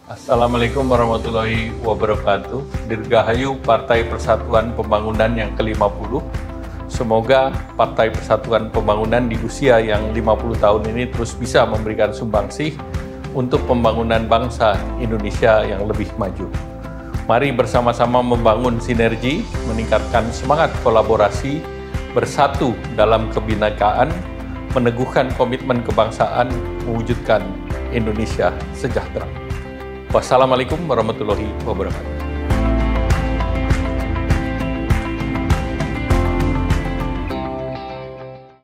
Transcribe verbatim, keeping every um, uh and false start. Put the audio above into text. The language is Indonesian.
Assalamualaikum warahmatullahi wabarakatuh. Dirgahayu Partai Persatuan Pembangunan yang ke lima puluh. Semoga Partai Persatuan Pembangunan di usia yang lima puluh tahun ini terus bisa memberikan sumbangsih untuk pembangunan bangsa Indonesia yang lebih maju. Mari bersama-sama membangun sinergi, meningkatkan semangat kolaborasi, bersatu dalam kebinekaan, meneguhkan komitmen kebangsaan, mewujudkan Indonesia sejahtera. Wassalamualaikum warahmatullahi wabarakatuh.